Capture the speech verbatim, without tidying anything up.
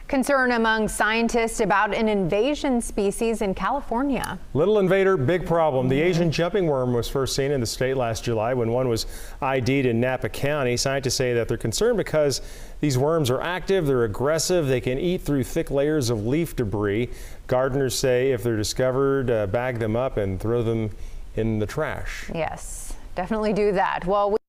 Concern among scientists about an invasion species in California. Little invader, big problem. The Asian jumping worm was first seen in the state last July when one was I D'd in Napa County. Scientists say that they're concerned because these worms are active, they're aggressive, they can eat through thick layers of leaf debris. Gardeners say if they're discovered, uh, bag them up and throw them in the trash. Yes, definitely do that. Well, we